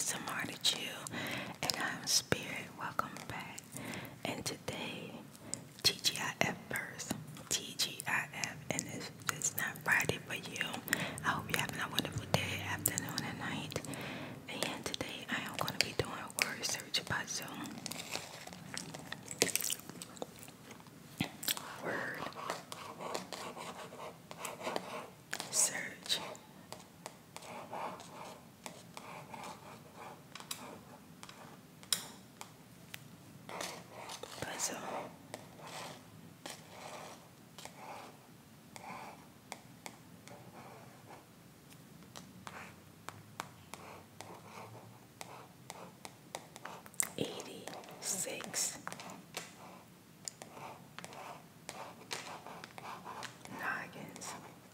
ASMR to Chill, and I'm Spirit. Welcome back. And today, TGIF first. TGIF, and it's not Friday for you. I hope you're having a wonderful day, afternoon, and night. And today, I am going to be doing word search puzzle. Word search puzzle. Six noggins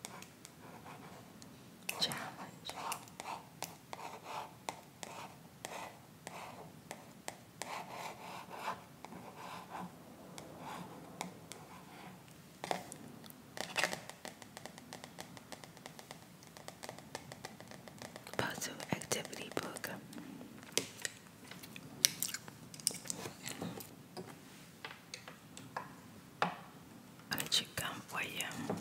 challenge. Puzzle activity book. I'll chew gum for you.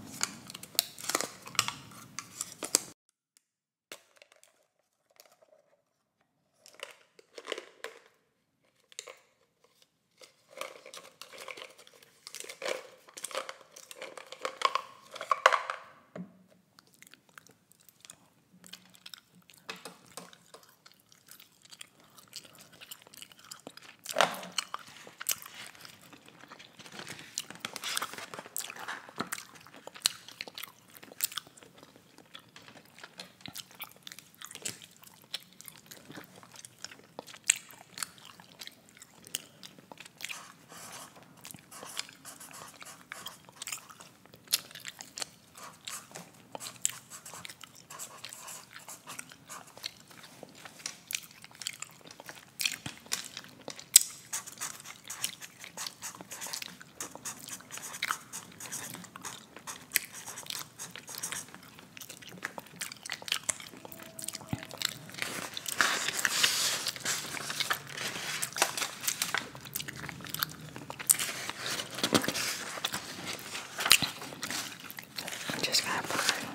Just got fun.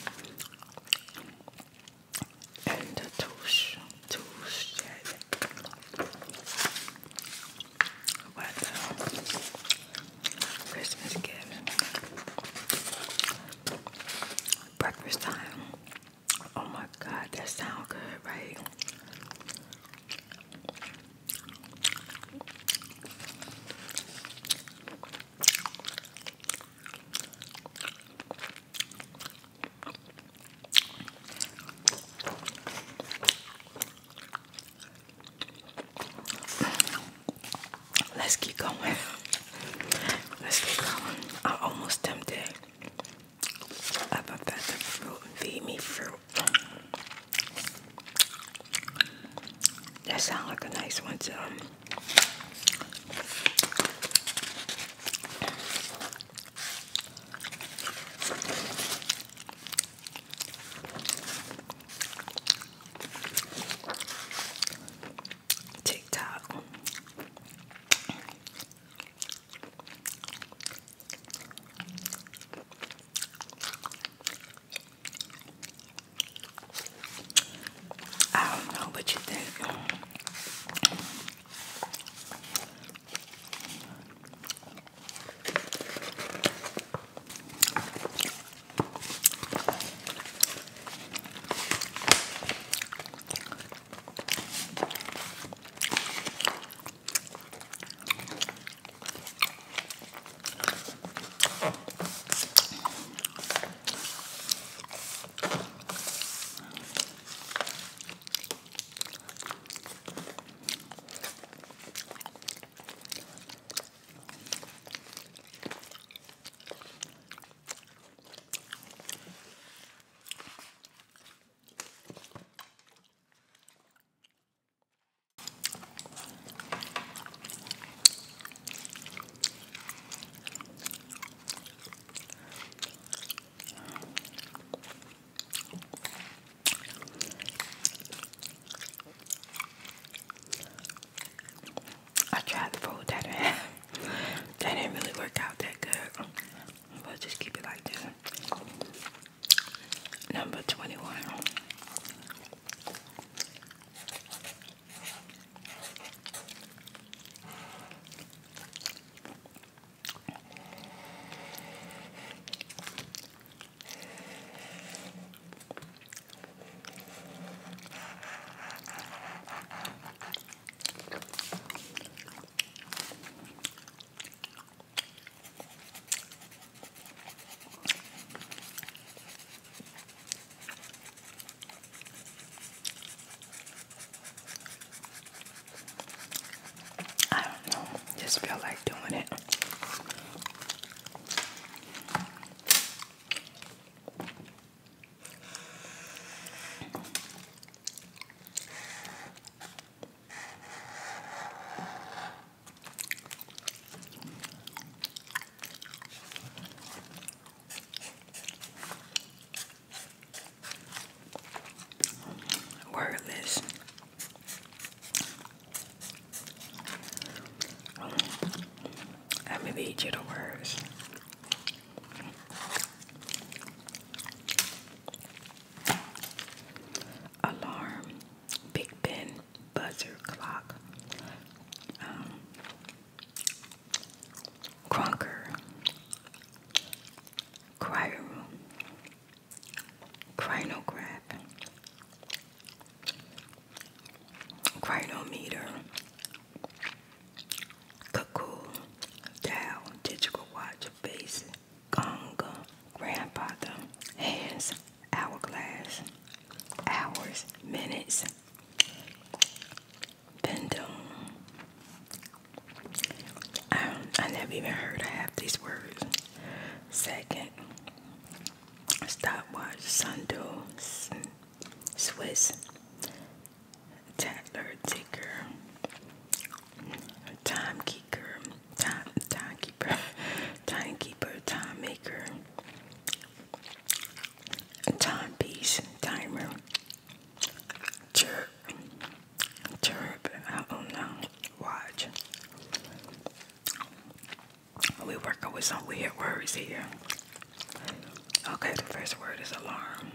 And the touche set. What Christmas gift. Breakfast time. Oh my God, that sounds good, right? Let's keep going. Let's keep going. I'm almost tempted. I've got the fruit. Feed me fruit. That sounds like a nice one too. TikTok. I don't know what you think. Number 21. I don't know. Just feel like doing it. Wordless. Let me read you the words. Alarm, Big Ben, buzzer, clock, crunker, crier room, crinograph, crinometer, cuckoo, dial, digital watch, base, gong, grandfather, hands, hourglass, hours, minutes, pendulum. I never even heard of half these words. Second, stopwatch, sundial, Swiss, Tatler, ticker, timekeeper, timekeeper, time maker, timepiece, timer, chirp, I don't know, watch. We're working with some weird words here. Okay, the first word is alarm.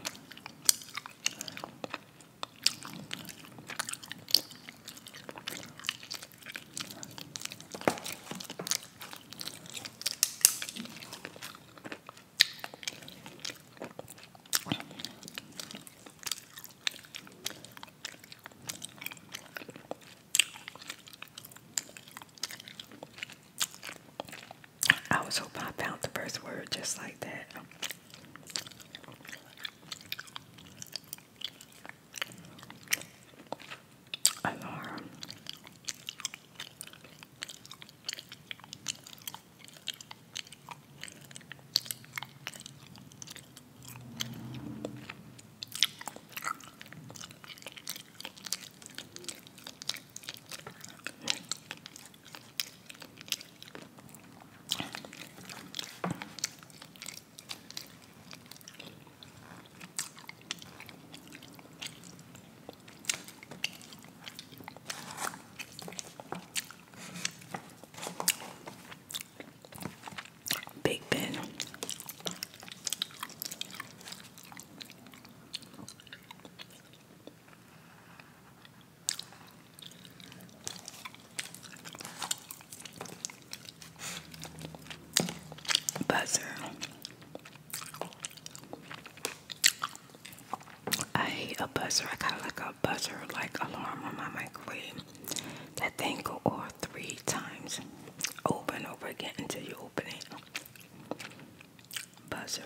I was hoping I found the first word just like that. Alarm. Big Ben. Buzzer. I hate a buzzer. I got like a buzzer, like alarm on my microwave. That thing go off 3 times over and over again until you open it. Buzzer.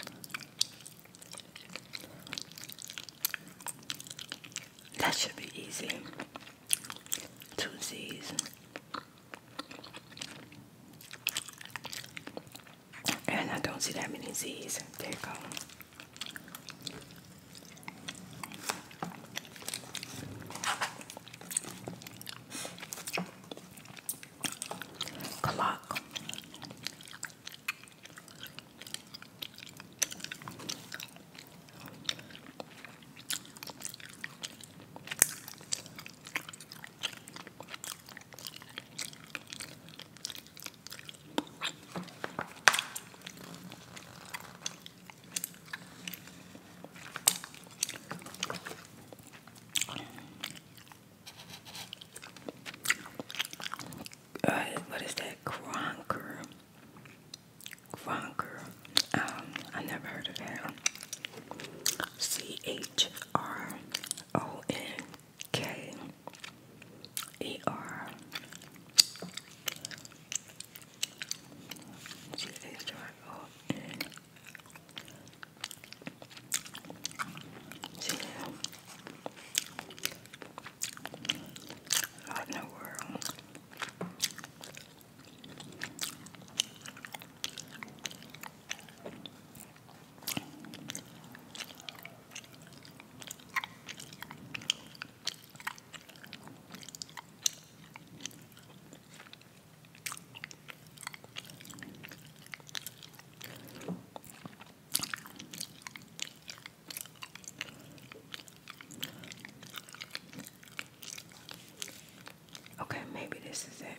That should be easy. 2 Z's. And I don't see that many Z's. There you go. Clock.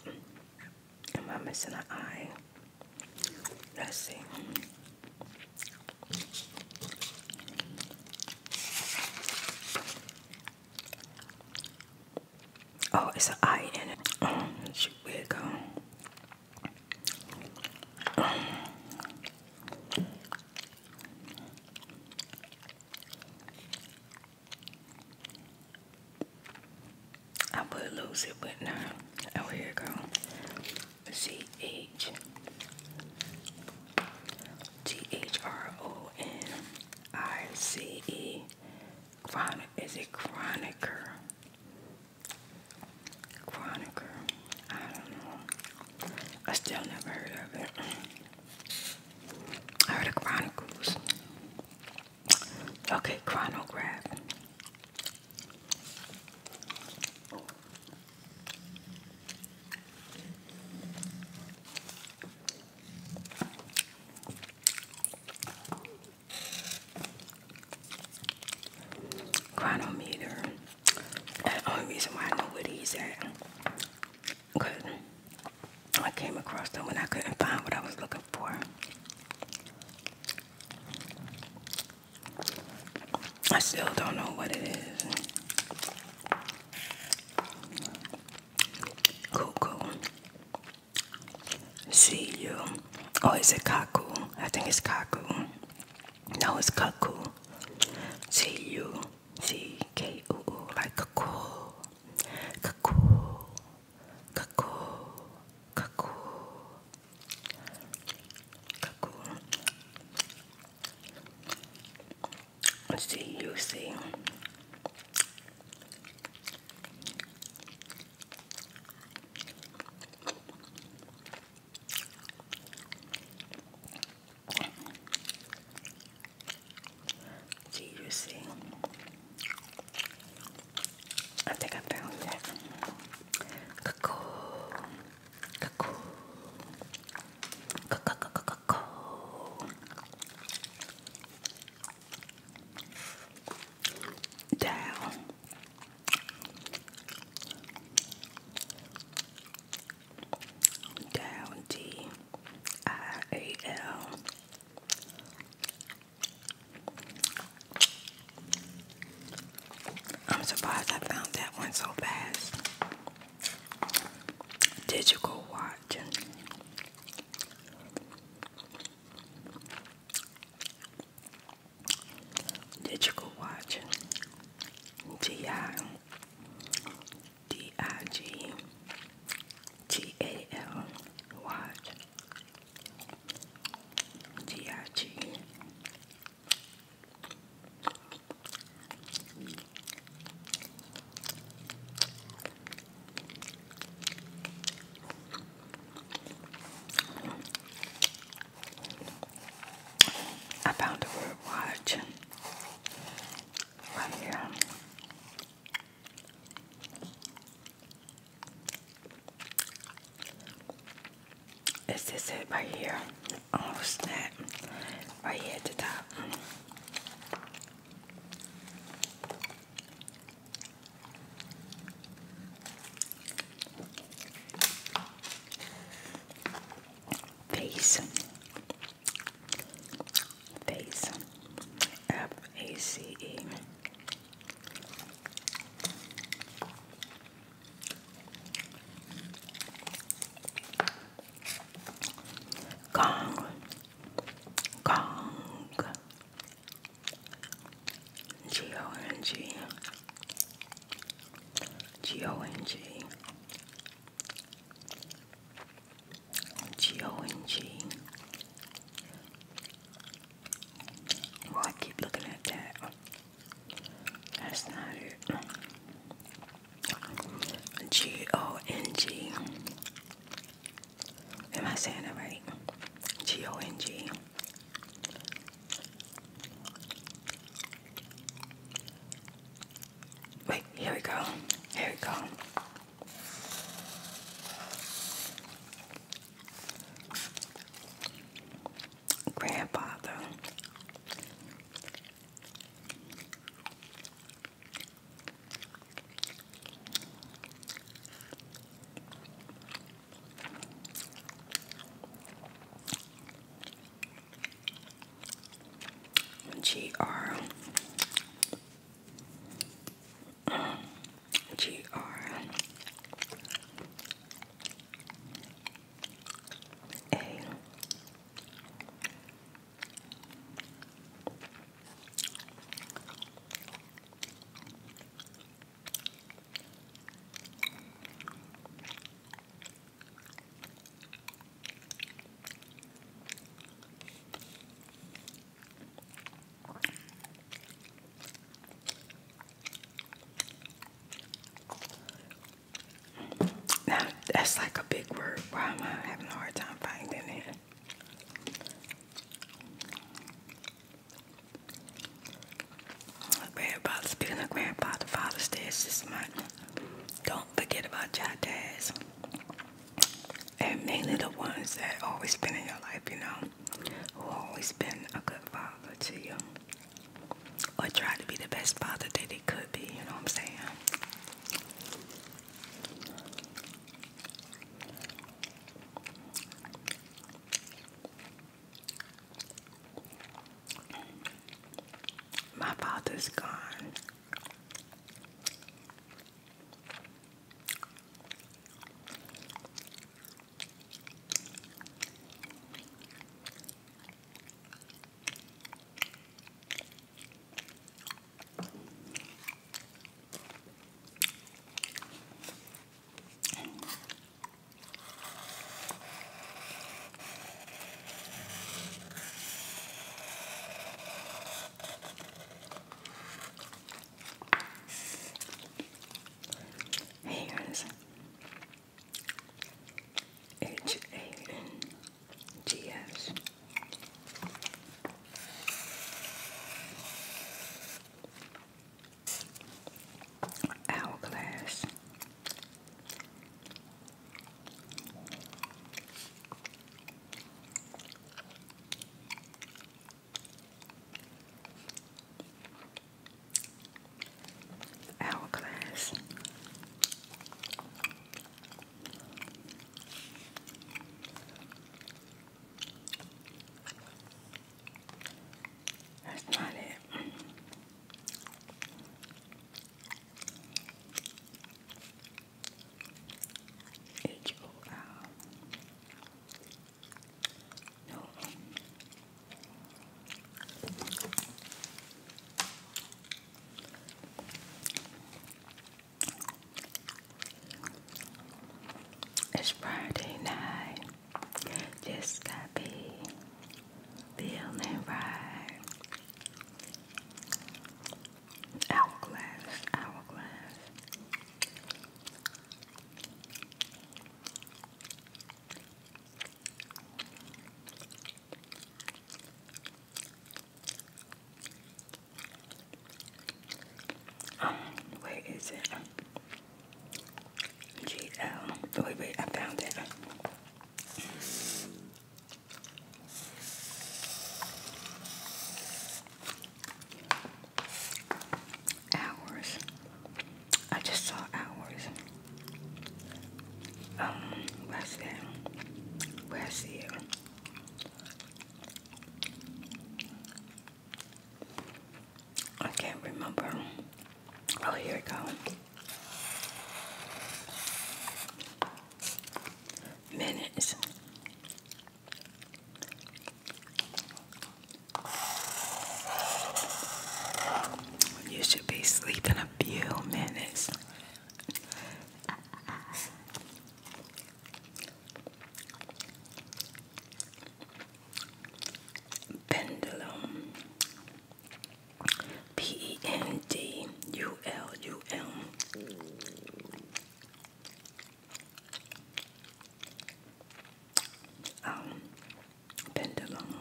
Am I missing an I? Let's see. Oh, it's an I in it. Shoot, where'd it go? I would lose it, but no. Oh, here it go. CHRONICE. Is it chronicer? Chronicer. I don't know. I still never heard of it. I heard of Chronicles. Okay, chronograph. Chronometer. And the only reason why I know where these at, because I came across them when I couldn't find what I was looking for. I still don't know what it is. Cuckoo. See you. Oh, is it cuckoo? I think it's cuckoo. No, it's cuckoo. C-U-C-K-O-O, like cuckoo. Cuckoo. Cuckoo. Cuckoo. Cuckoo. C-U-C. C-U-C. I think I found it. Cuckoo. Cuckoo. Cuckoo. Dial. Dial. D-I-A-L. I'm surprised I found that one so fast. Digital watch. Digital watch. Digital watch. Dig. I found the word watch right here. Is this it right here? Oh snap. Right here at the top. Face. Face. F-A-C-E. Gong. Gong. G-O-N-G. G-O-N-G. G-O-N-G. Well, I keep looking at that. That's not it. G-O-N-G. Am I saying it right? G-O-N-G. Wait, here we go. Here we go. Grandfather. big word. Why am I having a hard time finding it? Grandfather, speaking of grandfather, Father's Day is this month. Don't forget about your dads. And mainly the ones that always been in your life, you know, who always been a good father to you. Or try to be the best father that they could be, you know what I'm saying? My father's gone. Hands. Hangs. Hourglass. Hourglass. That's not it. H-O-L. No. It's Friday night. Just got paid. Feeling right. Hourglass. Hourglass. Where is it? GL. Wait, I found it. Hours. I just saw hours. What's that? Where I see it? I can't remember. Oh, here it goes. Minutes. You should be sleeping a few minutes. Pendulum. Pendulum. Pendulum.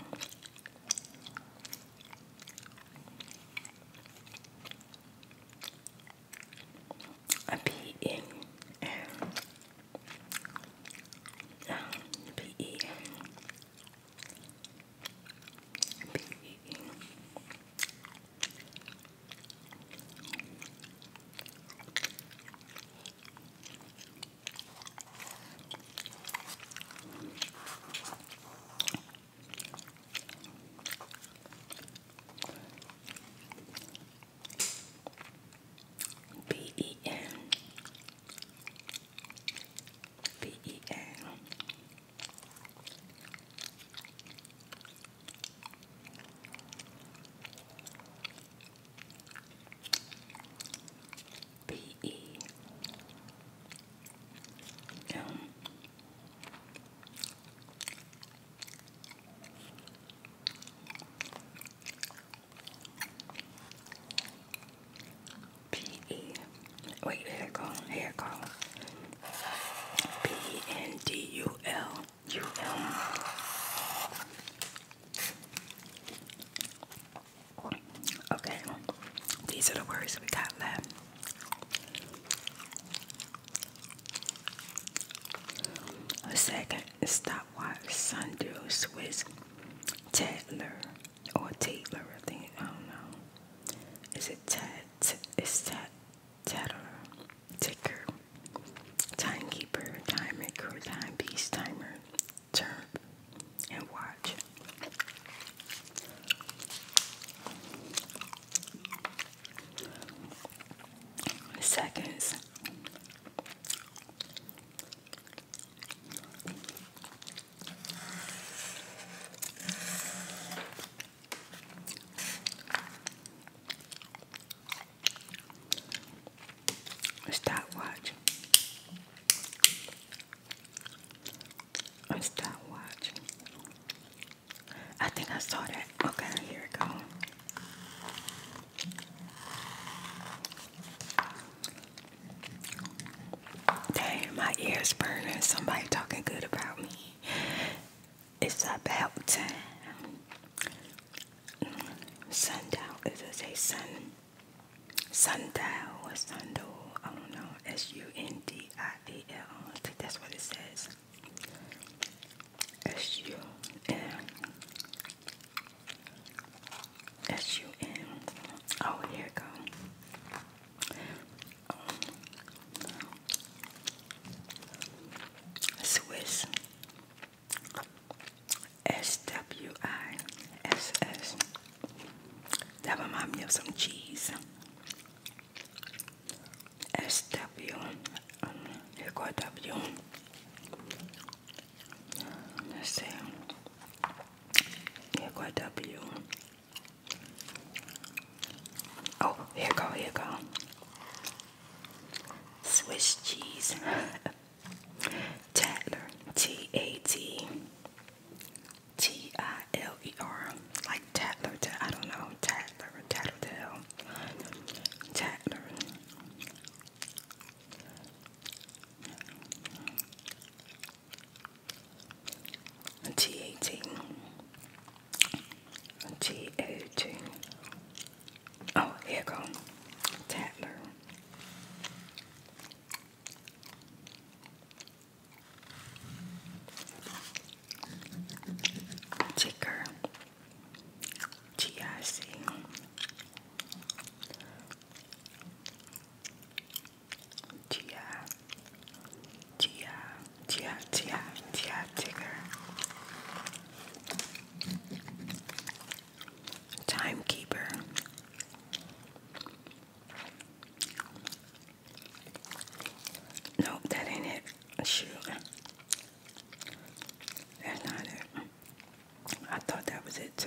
A P-N. P-E-N. P-E-N. P-E-N. P-E-N. P-E-M. P-E. Wait, here it goes. Here it goes. P-E-N-D. Okay, these are the words we got left. A second, stopwatch, sundial, Swiss, Taylor, or Taylor, I think, I don't know. Is it Taylor, ticker, timekeeper, timer, timepiece, timer, term, and watch. Seconds. Stopwatch. A stopwatch. I think I saw that. Okay, here it go. Damn, my ears burning. Somebody talking good about me. It's about time. Sundial. Is it say sundial or sundial? I don't know. Sundial. I think that's what it says. sun. Oh, here it go. Swiss. SWISS. That reminds me of some cheese. SW. Here go W. Let's see. Here go W. Oh, here go. Swiss cheese. Tatler. TATTILER. Like Tatler. I don't know. Tattletale. Tatler. TAT. Oh, here you go. Tatler. Ticker. TIC. Ticker. Timekeeper. Nope, that ain't it. Shoot. That's not it. I thought that was it too.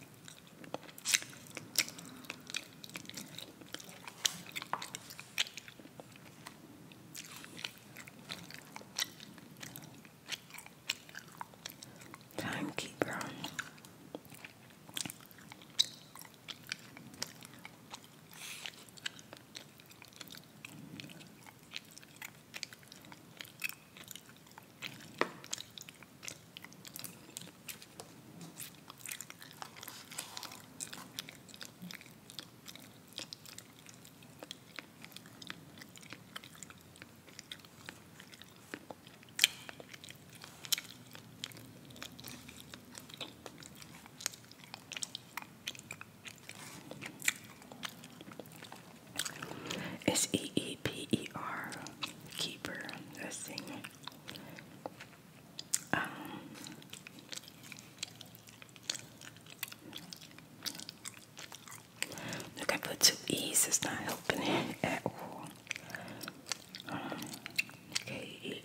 Timekeeper. It's EEPER. Keeper. Let's see. Look, I put two E's. It's not helping it at all. Okay.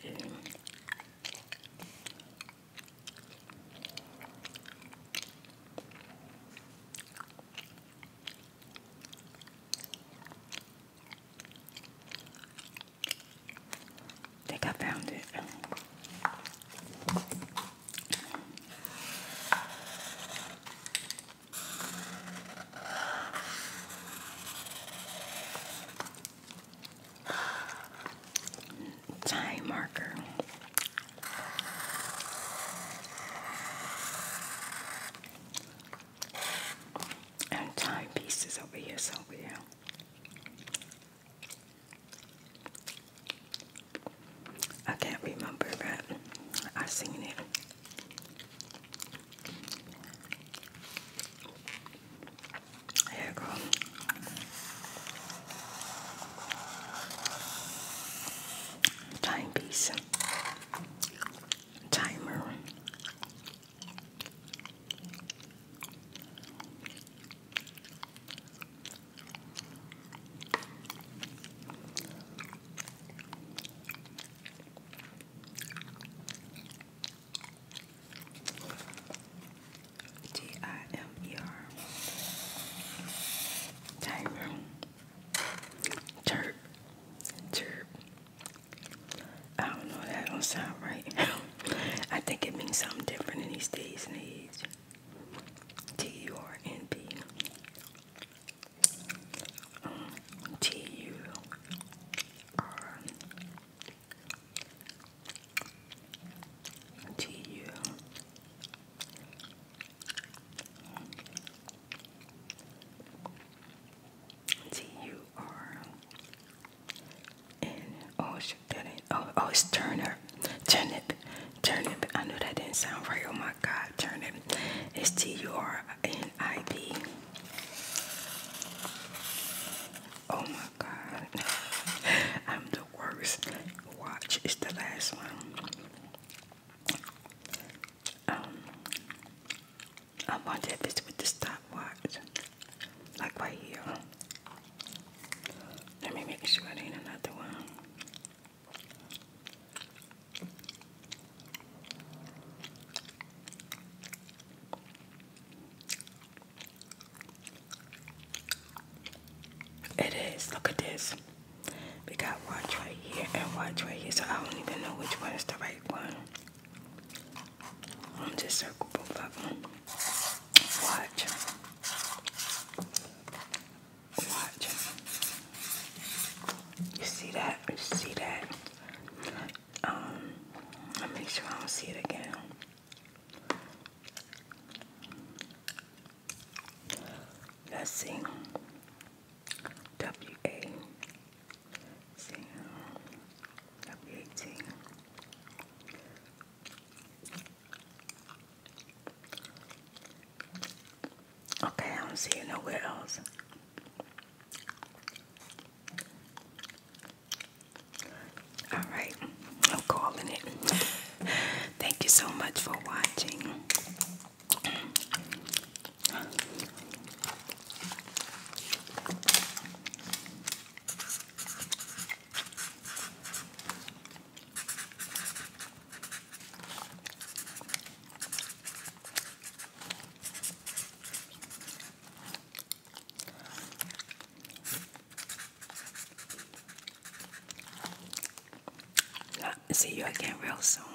I think I found it. somewhere. I can't remember, but I seen it. Here you go. Timepiece. Timer. Timer. Timer. Chirp. Chirp. I don't know, that don't sound right. I think it means something different in these days and age. T-U-R-N-P. T-U-R-T-U. T-U-R-N. Oh, shit, that ain't. Oh, it's Turner. Turnip. Turnip. I know that didn't sound right. Oh my God, turnip. It's T-U-R-N-I-P. Oh my God. I'm the worst. Watch is the last one. I wonder if it's with the stopwatch. Like right here. Let me make sure it ain't another one. It is. Look at this. We got watch right here and watch right here. So I don't even know which one is the right one. I'm just circle both of them. Watch. Watch. You see that? You see that? I'll make sure I don't see it again. Let's see. W-A. See. W-A-T. Okay, I don't see it nowhere else. All right, I'm calling it. Thank you so much for watching. See you again real soon.